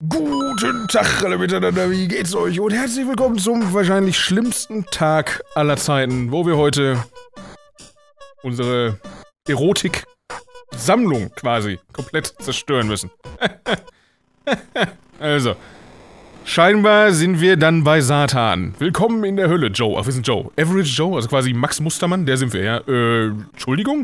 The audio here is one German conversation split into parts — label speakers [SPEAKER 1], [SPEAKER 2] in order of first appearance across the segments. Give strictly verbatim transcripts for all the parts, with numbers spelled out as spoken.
[SPEAKER 1] Guten Tag alle miteinander, wie geht's euch? Und herzlich willkommen zum wahrscheinlich schlimmsten Tag aller Zeiten, wo wir heute unsere Erotik-Sammlung quasi komplett zerstören müssen. Also, scheinbar sind wir dann bei Satan. Willkommen in der Hölle, Joe. Ach, wir sind Joe. Average Joe, also quasi Max Mustermann, der sind wir, ja. Äh, Entschuldigung?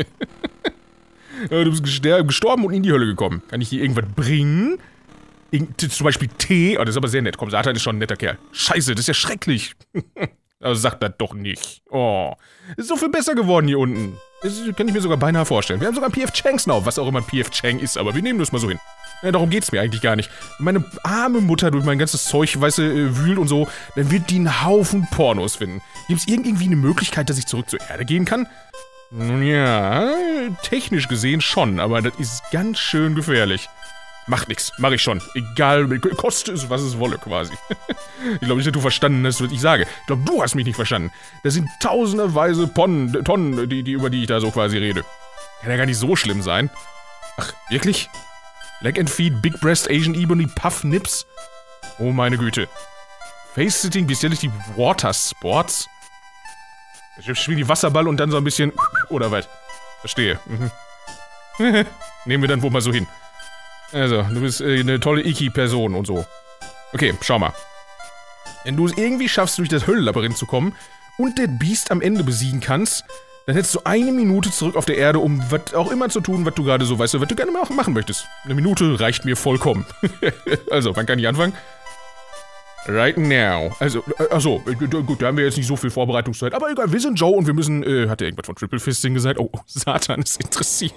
[SPEAKER 1] Du bist gestorben und in die Hölle gekommen. Kann ich dir irgendwas bringen? Zum Beispiel Tee. Oh, das ist aber sehr nett. Komm, Satan ist schon ein netter Kerl. Scheiße, das ist ja schrecklich. Aber sag das doch nicht. Oh, ist so viel besser geworden hier unten. Das kann ich mir sogar beinahe vorstellen. Wir haben sogar P F Changs noch, was auch immer P F Chang ist, aber wir nehmen das mal so hin. Ja, darum geht's mir eigentlich gar nicht. Wenn meine arme Mutter durch mein ganzes Zeug, weißt du, wühlt und so, dann wird die einen Haufen Pornos finden. Gibt's irgendwie eine Möglichkeit, dass ich zurück zur Erde gehen kann? Nun ja, technisch gesehen schon, aber das ist ganz schön gefährlich. Macht nix, mach ich schon. Egal, koste es, was es wolle, quasi. Ich glaube nicht, dass du verstanden hast, was ich sage. Ich glaube, du hast mich nicht verstanden. Das sind tausenderweise Tonnen, Tonnen die, die, über die ich da so quasi rede. Kann ja gar nicht so schlimm sein. Ach, wirklich? Leg and Feed, Big Breast, Asian Ebony, Puff Nips? Oh meine Güte. Face-Sitting, Bestiality, Water Sports? Ich spiele die Wasserball und dann so ein bisschen... Oder was? Verstehe. Mhm. Nehmen wir dann wohl mal so hin. Also, du bist äh, eine tolle Iki-Person und so. Okay, schau mal. Wenn du es irgendwie schaffst, durch das Höllenlabyrinth zu kommen und das Biest am Ende besiegen kannst, dann hättest du eine Minute zurück auf der Erde, um was auch immer zu tun, was du gerade so weißt, was du gerne machen möchtest. Eine Minute reicht mir vollkommen. Also, wann kann ich anfangen? Right now. Also, äh, achso, gut, da haben wir jetzt nicht so viel Vorbereitungszeit, aber egal, wir sind Joe und wir müssen, äh, hat er irgendwas von Triple Fisting gesagt? Oh, Satan ist interessiert.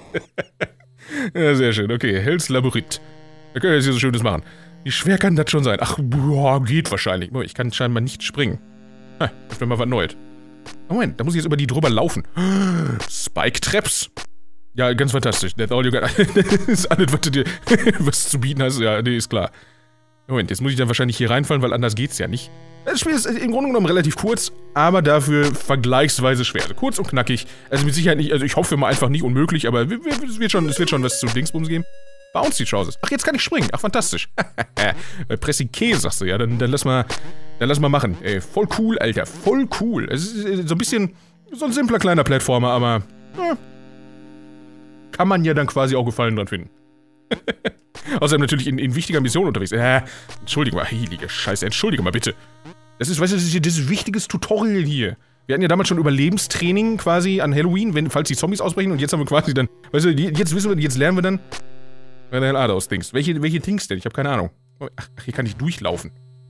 [SPEAKER 1] Ja, sehr schön, okay, Hells Labyrinth. Da können wir jetzt hier so Schönes machen. Wie schwer kann das schon sein? Ach, boah, geht wahrscheinlich. Ich kann scheinbar nicht springen. Ha, das wäre mal was Neues. Oh Moment, da muss ich jetzt über die drüber laufen. Spike Traps. Ja, ganz fantastisch. That's all you got. Das ist alles, was du dir was zu bieten hast. Ja, nee, ist klar. Moment, jetzt muss ich dann wahrscheinlich hier reinfallen, weil anders geht's ja nicht. Das Spiel ist im Grunde genommen relativ kurz, aber dafür vergleichsweise schwer. Also kurz und knackig. Also mit Sicherheit nicht, also ich hoffe mal einfach nicht unmöglich, aber es wird schon, es wird schon was zu Dingsbums geben. Bounce die Trousers. Ach, jetzt kann ich springen. Ach, fantastisch. Bei Pressing K, sagst du, ja, dann, dann lass mal, dann lass mal machen. Ey, voll cool, Alter, voll cool. Es ist so ein bisschen, so ein simpler kleiner Plattformer, aber, ja, kann man ja dann quasi auch Gefallen dran finden. Außerdem natürlich in, in wichtiger Mission unterwegs. Äh, entschuldige mal, heilige Scheiße, entschuldige mal bitte. Das ist, weißt du, das ist, das ist ein wichtiges Tutorial hier. Wir hatten ja damals schon Überlebenstraining quasi an Halloween, wenn, falls die Zombies ausbrechen, und jetzt haben wir quasi dann, weißt du, jetzt wissen wir, jetzt lernen wir dann, wer the hell are those things? Welche, welche Things denn? Ich habe keine Ahnung. Ach, hier kann ich durchlaufen.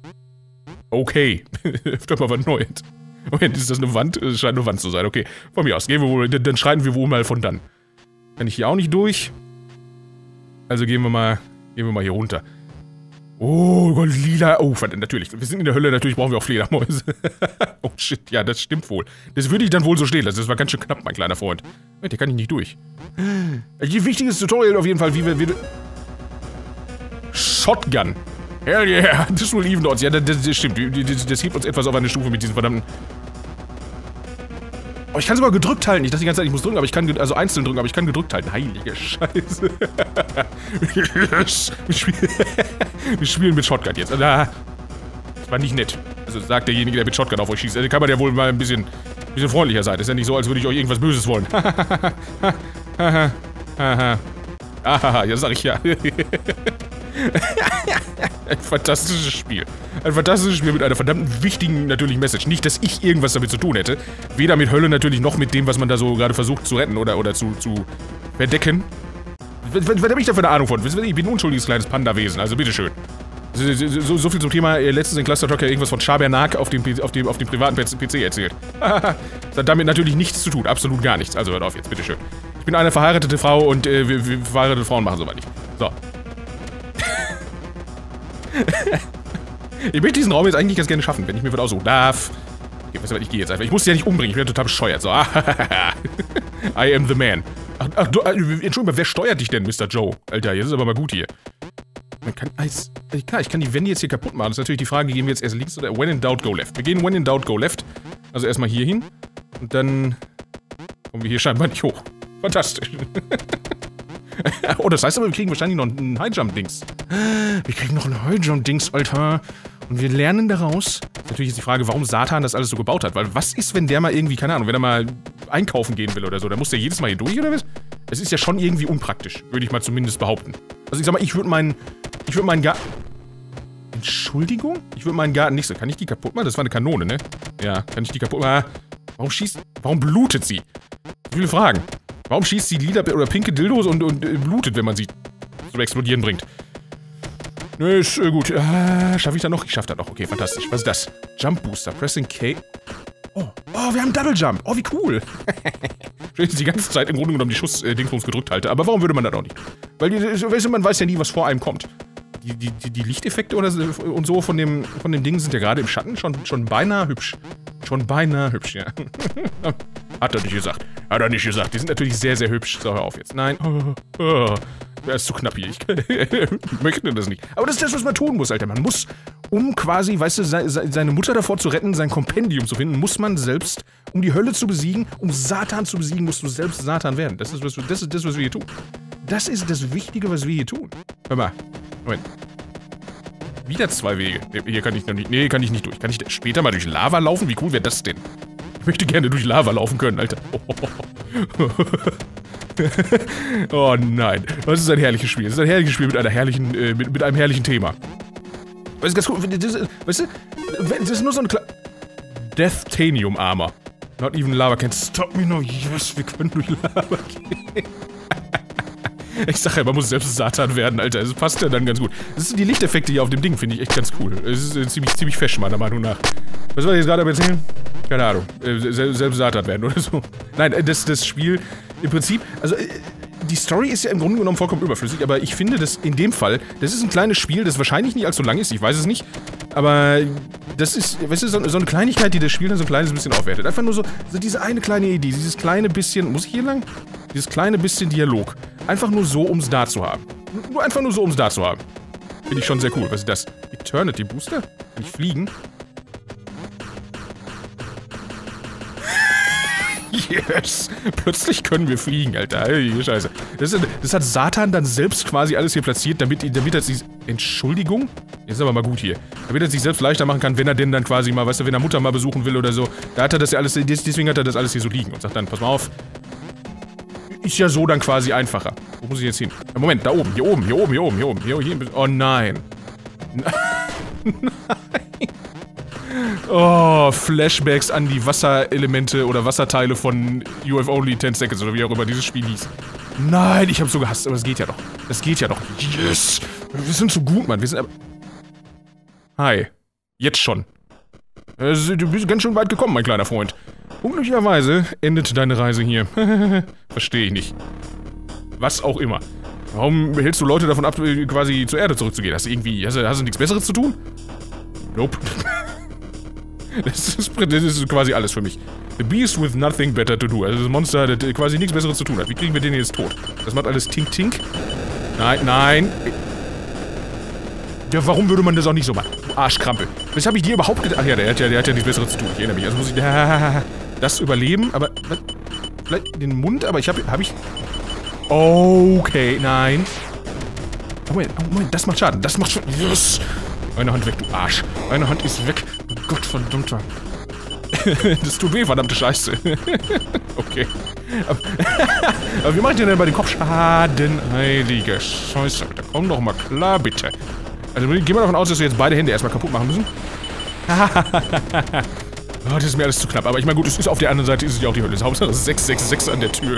[SPEAKER 1] Okay. Öfter mal was Neues. Moment, ist das eine Wand? Es scheint eine Wand zu sein, okay. Von mir aus, gehen wir wohl, dann schreiten wir wohl mal von dann. Kann ich hier auch nicht durch? Also gehen wir mal, gehen wir mal hier runter. Oh Gott, lila. Oh, verdammt, natürlich. Wir sind in der Hölle, natürlich brauchen wir auch Fledermäuse. Oh shit, ja, das stimmt wohl. Das würde ich dann wohl so stehen lassen. Das war ganz schön knapp, mein kleiner Freund. Der kann ich nicht durch. Ein wichtiges Tutorial auf jeden Fall, wie wir... Wie Shotgun. Hell yeah, this will even odds. Ja, das, das stimmt. Das, das hebt uns etwas auf eine Stufe mit diesen verdammten... Oh, ich kann sogar gedrückt halten. Ich dachte die ganze Zeit, ich muss drücken, aber ich kann, also einzeln drücken, aber ich kann gedrückt halten. Heilige Scheiße. Wir spielen mit Shotgun jetzt. Das war nicht nett. Also sagt derjenige, der mit Shotgun auf euch schießt. Also kann man ja wohl mal ein bisschen, bisschen freundlicher sein. Ist ja nicht so, als würde ich euch irgendwas Böses wollen. Haha, ja, sag ich ja. Ein fantastisches Spiel. Ein fantastisches Spiel mit einer verdammten wichtigen, natürlich, Message. Nicht, dass ich irgendwas damit zu tun hätte. Weder mit Hölle natürlich, noch mit dem, was man da so gerade versucht zu retten oder, oder zu, zu verdecken. Was, was, was habe ich da für eine Ahnung von? Ich bin ein unschuldiges kleines Panda-Wesen, also bitteschön. So, so, so viel zum Thema, letztens in Cluster Talk ja irgendwas von Schabernack auf dem, auf dem, auf dem privaten P C erzählt. Das hat damit natürlich nichts zu tun, absolut gar nichts. Also hört auf jetzt, bitteschön. Ich bin eine verheiratete Frau und äh, wir, wir verheiratete Frauen machen sowas nicht. So. Ich möchte diesen Raum jetzt eigentlich ganz gerne schaffen, wenn ich mir was aussuchen darf. Okay, weißt du was, ich gehe jetzt einfach. Ich muss dich ja nicht umbringen, ich bin ja total bescheuert. So. I am the man. Ach, ach du, Entschuldigung, wer steuert dich denn, Mister Joe? Alter, jetzt ist aber mal gut hier. Man kann alles... Klar, ich kann die Wände jetzt hier kaputt machen. Das ist natürlich die Frage, gehen wir jetzt erst links oder... When in doubt, go left. Wir gehen when in doubt, go left. Also erstmal hier hin. Und dann... kommen wir hier scheinbar nicht hoch. Fantastisch. Oh, das heißt aber, wir kriegen wahrscheinlich noch ein Highjump-Dings. Wir kriegen noch ein Highjump-Dings, Alter. Und wir lernen daraus. Natürlich ist die Frage, warum Satan das alles so gebaut hat. Weil was ist, wenn der mal irgendwie, keine Ahnung, wenn er mal einkaufen gehen will oder so, dann muss der jedes Mal hier durch, oder was? Das ist ja schon irgendwie unpraktisch, würde ich mal zumindest behaupten. Also ich sag mal, ich würde meinen, ich würde meinen Garten... Entschuldigung? Ich würde meinen Garten nicht so... Kann ich die kaputt machen? Das war eine Kanone, ne? Ja, kann ich die kaputt machen? Warum schießt... Warum blutet sie? Viele Fragen. Warum schießt sie lila oder pinke Dildos und, und äh, blutet, wenn man sie zum Explodieren bringt? Ne, ist äh, gut. Ah, schaffe ich das noch? Ich schaffe das noch. Okay, fantastisch. Was ist das? Jump Booster. Pressing K. Oh, oh, wir haben Double Jump. Oh, wie cool. Ich die ganze Zeit im Grunde genommen die Schuss-Dingsbums äh, gedrückt halte. Aber warum würde man das auch nicht? Weil die, weißt du, man weiß ja nie, was vor einem kommt. Die, die, die, die Lichteffekte oder so, und so von dem, von dem Ding sind ja gerade im Schatten schon, schon beinahe hübsch. Schon beinahe hübsch, ja. Hat er nicht gesagt. Hat er nicht gesagt. Die sind natürlich sehr, sehr hübsch. So, hör auf jetzt. Nein. Oh, oh. Das ist zu knapp hier. Ich möchte das nicht. Aber das ist das, was man tun muss, Alter. Man muss, um quasi, weißt du, seine Mutter davor zu retten, sein Kompendium zu finden, muss man selbst, um die Hölle zu besiegen, um Satan zu besiegen, musst du selbst Satan werden. Das ist, was, das ist das, was wir hier tun. Das ist das Wichtige, was wir hier tun. Hör mal. Moment. Wieder zwei Wege. Hier kann ich noch nicht. Nee, kann ich nicht durch. Kann ich später mal durch Lava laufen? Wie cool wäre das denn? Ich möchte gerne durch Lava laufen können, Alter. Oh, oh nein. Das ist ein herrliches Spiel. Das ist ein herrliches Spiel mit einer herrlichen, äh, mit, mit einem herrlichen Thema. Weißt du, ganz cool, das, weißt du, das ist nur so ein kleiner Deathanium Armor. Not even lava can stop me now. Yes, wir können durch Lava gehen. Ich sag ja, man muss selbst Satan werden, Alter. Das passt ja dann ganz gut. Das sind die Lichteffekte hier auf dem Ding, finde ich echt ganz cool. Es ist äh, ziemlich, ziemlich fesch, meiner Meinung nach. Was soll ich jetzt gerade erzählen? Keine Ahnung. Äh, selbst Satan werden oder so. Nein, das, das Spiel im Prinzip, also äh, die Story ist ja im Grunde genommen vollkommen überflüssig, aber ich finde, dass in dem Fall, das ist ein kleines Spiel, das wahrscheinlich nicht allzu lang ist, ich weiß es nicht, aber das ist, weißt du, so, so eine Kleinigkeit, die das Spiel dann so ein kleines bisschen aufwertet. Einfach nur so, so diese eine kleine Idee, dieses kleine bisschen, muss ich hier lang? Dieses kleine bisschen Dialog. Einfach nur so, um es da zu haben. Nur einfach nur so, um es da zu haben. Finde ich schon sehr cool. Was ist das? Eternity Booster? Kann ich fliegen? Yes! Plötzlich können wir fliegen, Alter. Hey, Scheiße. Das, ist, das hat Satan dann selbst quasi alles hier platziert, damit, damit er sich... Entschuldigung? Jetzt ist aber mal gut hier. Damit er sich selbst leichter machen kann, wenn er denn dann quasi mal, weißt du, wenn er Mutter mal besuchen will oder so. Da hat er das ja alles... Deswegen hat er das alles hier so liegen und sagt dann, pass mal auf. Ist ja so dann quasi einfacher. Wo muss ich jetzt hin? Moment, da oben, hier oben, hier oben, hier oben, hier oben, hier, hier. Oh nein. Nein. Oh, Flashbacks an die Wasserelemente oder Wasserteile von You Have Only ten Seconds oder wie auch immer dieses Spiel hieß. Nein, ich hab's so gehasst, aber es geht ja doch. Das geht ja doch. Yes! Wir sind so gut, Mann. Wir sind aber... Hi. Jetzt schon. Du bist ganz schön weit gekommen, mein kleiner Freund. Unglücklicherweise endet deine Reise hier. Verstehe ich nicht. Was auch immer. Warum hältst du Leute davon ab, quasi zur Erde zurückzugehen? Hast du irgendwie... Hast du, hast du nichts Besseres zu tun? Nope. Das ist, das ist quasi alles für mich. The beast with nothing better to do. Also das Monster, das quasi nichts Besseres zu tun hat. Wie kriegen wir den jetzt tot? Das macht alles Tink-Tink. Nein, nein. Ja, warum würde man das auch nicht so machen? Du Arschkrampel. Das habe ich dir überhaupt gedacht. Ach ja, der hat ja, der hat ja nichts Besseres zu tun. Ich erinnere mich. Also muss ich das überleben, aber... Was? Vielleicht den Mund, aber ich habe... Habe ich... Okay, nein. Oh, Moment, oh, Moment, das macht Schaden. Das macht Schaden. Yes! Eine Hand weg, du Arsch. Eine Hand ist weg. Gott verdammter. Das tut weh, verdammte Scheiße. Okay. Aber, aber wie macht ihr denn bei den Kopfschaden? Heilige Scheiße. Da komm doch mal klar, bitte. Also gehen wir davon aus, dass wir jetzt beide Hände erstmal kaputt machen müssen. Oh, das ist mir alles zu knapp. Aber ich meine, gut, es ist auf der anderen Seite ist es ja auch die Hölle. Hauptsache sechs sechs sechs an der Tür.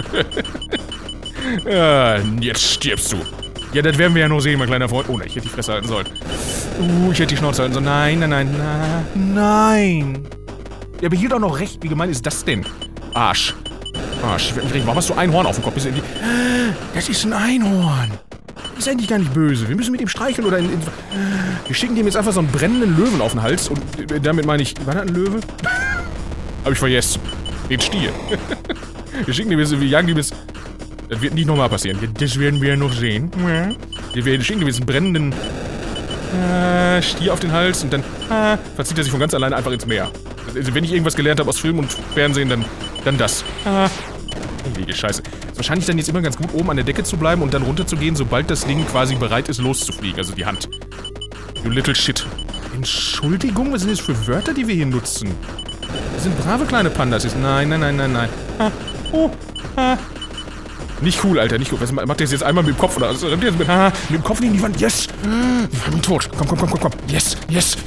[SPEAKER 1] Ja, jetzt stirbst du. Ja, das werden wir ja nur sehen, mein kleiner Freund. Oh, nein, ich hätte die Fresse halten sollen. Uh, ich hätte die Schnauze halten sollen. Nein, nein, nein, nein. Nein. Ja, aber hier doch noch recht. Wie gemein ist das denn? Arsch. Arsch. Ich werde mich reden. Warum hast du ein Horn auf dem Kopf? Das ist ein Einhorn. Ist eigentlich gar nicht böse. Wir müssen mit ihm streicheln oder in, in, wir schicken dem jetzt einfach so einen brennenden Löwen auf den Hals. Und damit meine ich... War das ein Löwe? Hab ich vergessen. Den Stier. Wir schicken dem jetzt... Wir jagen dem jetzt... Das wird nicht nochmal passieren. Das werden wir ja noch sehen. Wir schicken dem jetzt einen brennenden... Äh, Stier auf den Hals und dann... Äh, verzieht er sich von ganz alleine einfach ins Meer. Also wenn ich irgendwas gelernt habe aus Film und Fernsehen, dann... Dann das. Äh, Heilige Scheiße. Ist wahrscheinlich dann jetzt immer ganz gut, oben an der Decke zu bleiben und dann runterzugehen, sobald das Ding quasi bereit ist, loszufliegen. Also die Hand. You little shit. Entschuldigung, was sind das für Wörter, die wir hier nutzen? Das sind brave kleine Pandas. Nein, nein, nein, nein, nein. Ha, oh, ha. Nicht cool, Alter, nicht cool. Was macht der jetzt einmal mit dem Kopf oder? Also, mit, ha, mit dem Kopf gegen die Wand. Yes! Wir haben ihn tot. Komm, komm, komm, komm, komm. Yes, yes.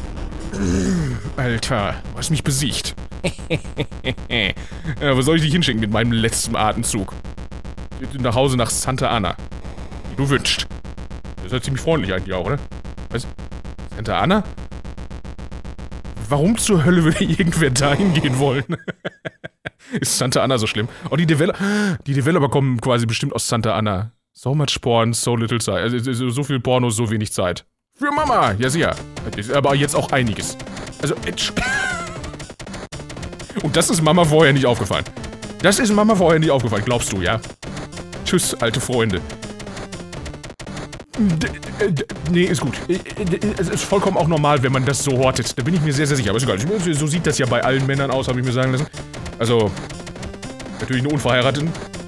[SPEAKER 1] Alter, du hast mich besiegt. Ja, wo soll ich dich hinschicken mit meinem letzten Atemzug? Nach Hause nach Santa Ana. Wie du wünschst. Das ist ja ziemlich freundlich eigentlich auch, oder? Was? Santa Ana? Warum zur Hölle würde irgendwer da hingehen wollen? Ist Santa Ana so schlimm? Oh, die Developer... Die Developer kommen quasi bestimmt aus Santa Ana. So much Porn, so little Zeit. Also, so viel Porno, so wenig Zeit. Für Mama! Ja, sicher. Aber jetzt auch einiges. Also, und das ist Mama vorher nicht aufgefallen. Das ist Mama vorher nicht aufgefallen, glaubst du, ja? Tschüss, alte Freunde. D d nee, ist gut. Es ist vollkommen auch normal, wenn man das so hortet. Da bin ich mir sehr, sehr sicher. Aber ist egal. So sieht das ja bei allen Männern aus, habe ich mir sagen lassen. Also, natürlich nur Unverheirateten.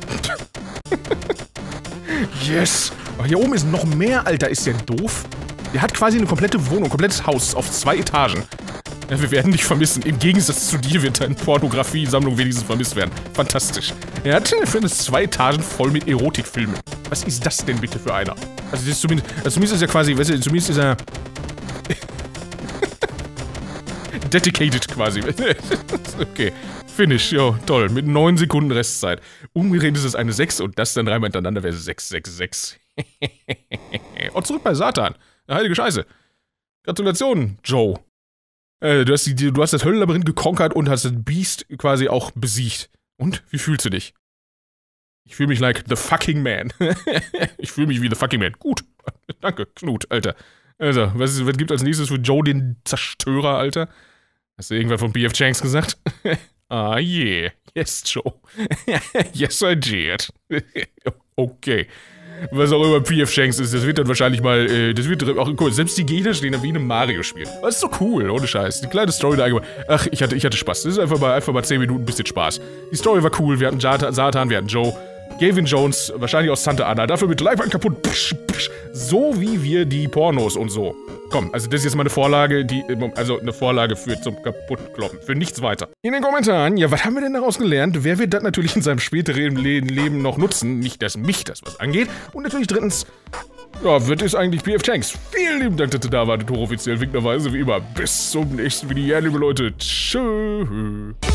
[SPEAKER 1] Yes! Aber hier oben ist noch mehr, Alter. Ist der doof? Der hat quasi eine komplette Wohnung, ein komplettes Haus auf zwei Etagen. Ja, wir werden dich vermissen. Im Gegensatz zu dir wird deine Pornografie-Sammlung wenigstens vermisst werden. Fantastisch. Er hat für eine zwei Etagen voll mit Erotikfilmen. Was ist das denn bitte für einer? Also, das ist zumindest, also zumindest ist er quasi, weißt du, zumindest ist er... dedicated quasi. Okay. Finish, jo, toll. Mit neun Sekunden Restzeit. Umgedreht ist es eine sechs und das dann dreimal hintereinander wäre sechs sechs sechs. Und zurück bei Satan. Na, heilige Scheiße. Gratulation, Joe. Äh, du hast, die, du hast das Höllenlabyrinth gekonkert und hast das Beast quasi auch besiegt. Und? Wie fühlst du dich? Ich fühle mich like the fucking man. Ich fühle mich wie the fucking man. Gut. Danke, Knut, Alter. Also, was, ist, was gibt als nächstes für Joe den Zerstörer, Alter? Hast du irgendwann von P F Chang's gesagt? Ah, yeah. Yes, Joe. Yes, I did. Okay. Was auch immer P F Chang's ist, das wird dann wahrscheinlich mal, äh, das wird auch, cool, selbst die Gegner stehen da wie in einem Mario-Spiel. Das ist so cool, ohne Scheiß. Die kleine Story da allgemein. Ach, ich hatte, ich hatte Spaß. Das ist einfach mal, einfach mal zehn Minuten ein bisschen Spaß. Die Story war cool, wir hatten Satan, wir hatten Joe. Gavin Jones, wahrscheinlich aus Santa Ana, dafür mit Leibwand kaputt. Psch, psch, so wie wir die Pornos und so. Komm, also das ist jetzt mal eine Vorlage, die, also eine Vorlage für zum Kaputtkloppen. Für nichts weiter. In den Kommentaren, ja, was haben wir denn daraus gelernt? Wer wird das natürlich in seinem späteren Leben noch nutzen? Nicht, dass mich das was angeht. Und natürlich drittens, ja, wird es eigentlich P F Chang's. Vielen lieben Dank, dass ihr da wartet, hochoffiziell, winkenderweise wie immer. Bis zum nächsten Video, liebe Leute. Tschüss.